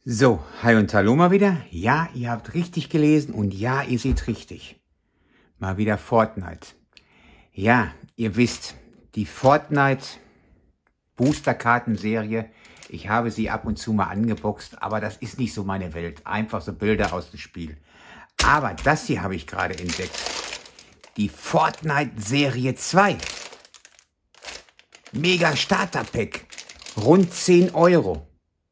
So, hi und hallo mal wieder. Ja, ihr habt richtig gelesen und ja, ihr seht richtig. Mal wieder Fortnite. Ja, ihr wisst, die Fortnite Boosterkartenserie, ich habe sie ab und zu mal angeboxt, aber das ist nicht so meine Welt. Einfach so Bilder aus dem Spiel. Aber das hier habe ich gerade entdeckt. Die Fortnite Serie 2. Mega Starter Pack. Rund 10 Euro.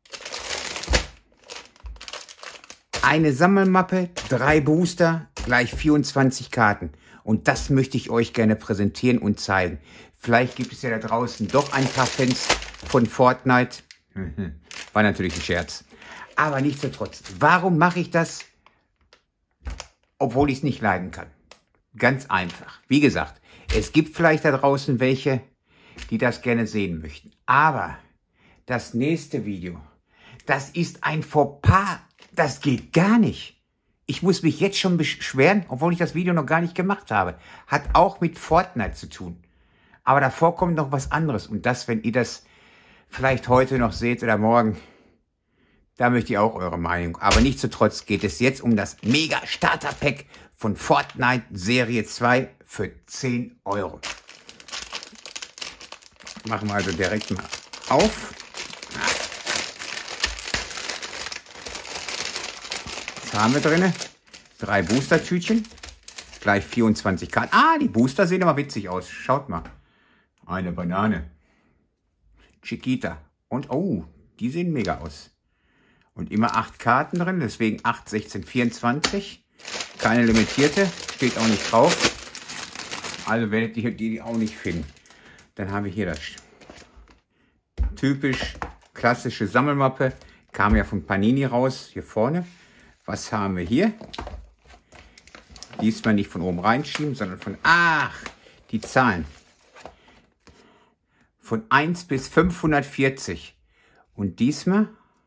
Eine Sammelmappe, 3 Booster, gleich 24 Karten. Und das möchte ich euch gerne präsentieren und zeigen. Vielleicht gibt es ja da draußen doch ein paar Fans von Fortnite. War natürlich ein Scherz. Aber nichtsdestotrotz, warum mache ich das, obwohl ich es nicht leiden kann? Ganz einfach. Wie gesagt, es gibt vielleicht da draußen welche, die das gerne sehen möchten. Aber das nächste Video, das ist ein Fauxpas. Das geht gar nicht. Ich muss mich jetzt schon beschweren, obwohl ich das Video noch gar nicht gemacht habe. Hat auch mit Fortnite zu tun. Aber davor kommt noch was anderes. Und das, wenn ihr das vielleicht heute noch seht oder morgen, da möchte ich auch eure Meinung. Aber nichtsdestotrotz geht es jetzt um das Mega Starter Pack von Fortnite Serie 2 für 10 Euro. Machen wir also direkt mal auf. Haben wir drin 3 Booster-Tütchen, gleich 24 Karten. Ah, die Booster sehen aber witzig aus. Schaut mal. Eine Banane. Chiquita. Und, oh, die sehen mega aus. Und immer 8 Karten drin, deswegen 8, 16, 24. Keine limitierte, steht auch nicht drauf. Also werdet ihr die auch nicht finden. Dann haben wir hier das typisch klassische Sammelmappe. Kam ja von Panini raus, hier vorne. Was haben wir hier? Diesmal nicht von oben reinschieben, sondern von, die Zahlen. Von 1 bis 540. Und diesmal,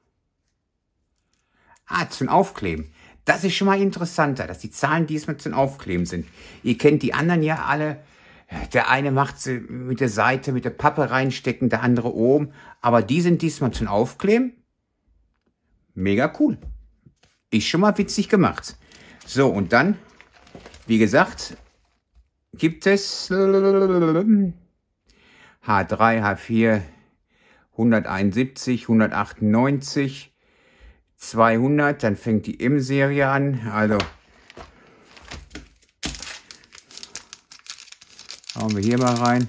zum Aufkleben. Das ist schon mal interessanter, dass die Zahlen diesmal zum Aufkleben sind. Ihr kennt die anderen ja alle. Der eine macht sie mit der Seite, mit der Pappe reinstecken, der andere oben. Aber die sind diesmal zum Aufkleben. Mega cool. Ist schon mal witzig gemacht. So, und dann, wie gesagt, gibt es H3, H4, 171, 198, 200. Dann fängt die M-Serie an. Also, hauen wir hier mal rein.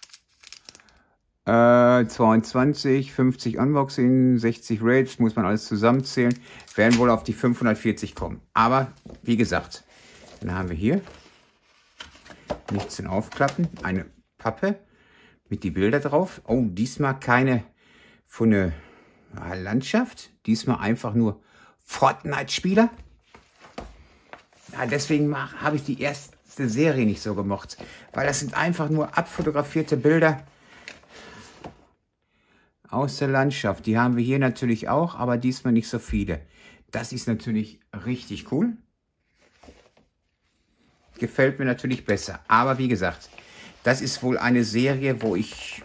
22, 50 Unboxing, 60 Raids, muss man alles zusammenzählen, werden wohl auf die 540 kommen. Aber, wie gesagt, dann haben wir hier nichts zum Aufklappen, eine Pappe mit die Bilder drauf. Oh, diesmal keine von der Landschaft, diesmal einfach nur Fortnite-Spieler. Ja, deswegen habe ich die erste Serie nicht so gemocht, weil das sind einfach nur abfotografierte Bilder aus der Landschaft. Die haben wir hier natürlich auch, aber diesmal nicht so viele. Das ist natürlich richtig cool. Gefällt mir natürlich besser. Aber wie gesagt, das ist wohl eine Serie, wo ich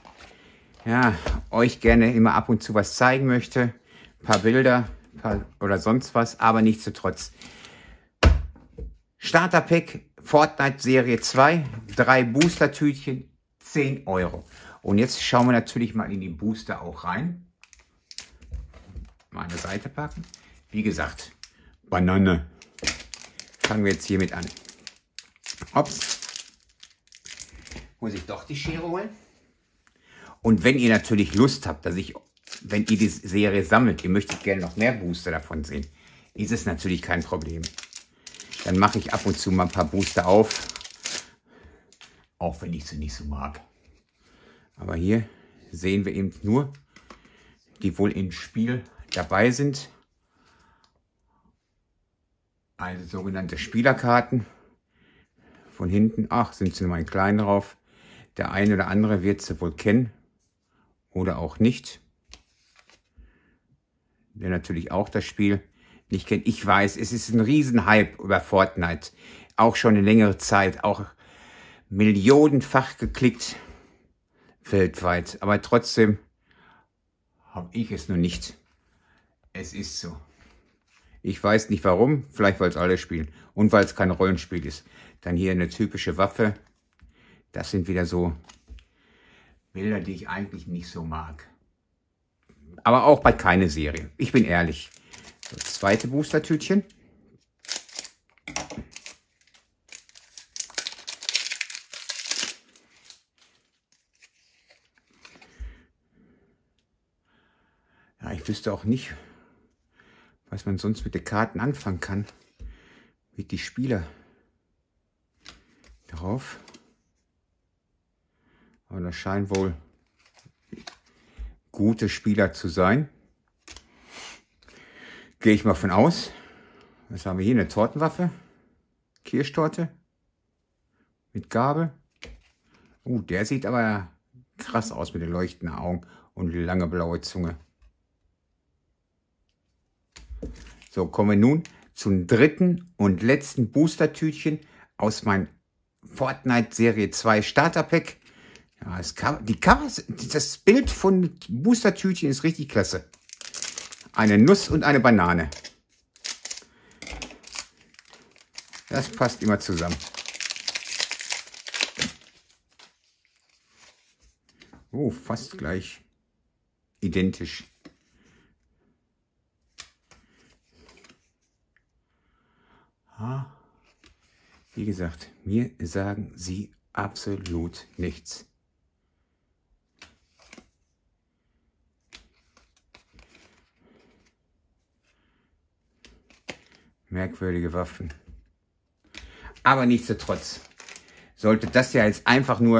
euch gerne immer ab und zu was zeigen möchte. Ein paar Bilder oder sonst was, aber nichtsdestotrotz. Starter Pack Fortnite Serie 2, 3 Booster-Tütchen, 10 Euro. Und jetzt schauen wir natürlich mal in die Booster auch rein. Mal eine Seite packen. Wie gesagt, Banane. Fangen wir jetzt hiermit an. Ups. Muss ich doch die Schere holen. Und wenn ihr natürlich Lust habt, wenn ihr die Serie sammelt, ihr möchtet gerne noch mehr Booster davon sehen, ist es natürlich kein Problem. Dann mache ich ab und zu mal ein paar Booster auf. Auch wenn ich sie nicht so mag. Aber hier sehen wir eben nur, die wohl im Spiel dabei sind. Also sogenannte Spielerkarten. Von hinten, sind sie noch mal in klein drauf. Der eine oder andere wird sie wohl kennen. Oder auch nicht. Der natürlich auch das Spiel nicht kennt. Ich weiß, es ist ein Riesenhype über Fortnite. Auch schon eine längere Zeit. Auch millionenfach geklickt. Weltweit. Aber trotzdem habe ich es noch nicht Es ist so. Ich weiß nicht warum, vielleicht weil es alle spielen und weil es kein Rollenspiel ist. Dann hier eine typische Waffe. Das sind wieder so Bilder, die ich eigentlich nicht so mag. Aber auch bei keine Serie. Ich bin ehrlich. So, das zweite Boostertütchen. Ja, ich wüsste auch nicht, was man sonst mit den Karten anfangen kann. Mit die Spieler drauf. Aber das scheinen wohl gute Spieler zu sein. Gehe ich mal von aus. Was haben wir hier? Eine Tortenwaffe. Kirschtorte. Mit Gabel. Der sieht aber krass aus mit den leuchtenden Augen und die lange blaue Zunge. So, kommen wir nun zum dritten und letzten Boostertütchen aus meinem Fortnite Serie 2 Starter Pack. Ja, das Bild von Boostertütchen ist richtig klasse. Eine Nuss und eine Banane. Das passt immer zusammen. Oh, fast gleich identisch. Wie gesagt, mir sagen sie absolut nichts. Merkwürdige Waffen. Aber nichtsdestotrotz sollte das ja jetzt einfach nur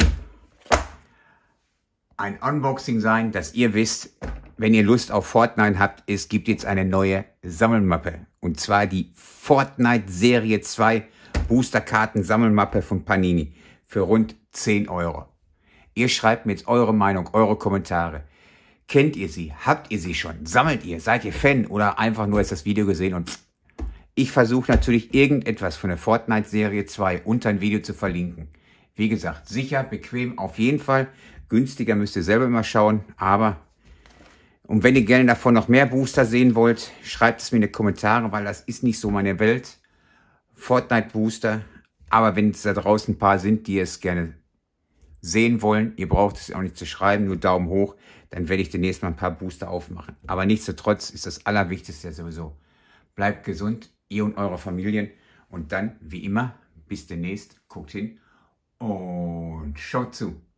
ein Unboxing sein, dass ihr wisst, wenn ihr Lust auf Fortnite habt, es gibt jetzt eine neue Sammelmappe. Und zwar die Fortnite Serie 2 Boosterkarten Sammelmappe von Panini für rund 10 €. Ihr schreibt mir jetzt eure Meinung, eure Kommentare. Kennt ihr sie? Habt ihr sie schon? Sammelt ihr? Seid ihr Fan? Oder einfach nur jetzt das Video gesehen und ich versuche natürlich irgendetwas von der Fortnite Serie 2 unter ein Video zu verlinken. Wie gesagt, sicher, bequem, auf jeden Fall. Günstiger müsst ihr selber mal schauen, aber und wenn ihr gerne davon noch mehr Booster sehen wollt, schreibt es mir in die Kommentare, weil das ist nicht so meine Welt. Fortnite Booster, aber wenn es da draußen ein paar sind, die es gerne sehen wollen, ihr braucht es auch nicht zu schreiben, nur Daumen hoch, dann werde ich demnächst mal ein paar Booster aufmachen. Aber nichtsdestotrotz ist das Allerwichtigste sowieso. Bleibt gesund, ihr und eure Familien und dann, wie immer, bis demnächst, guckt hin und schaut zu.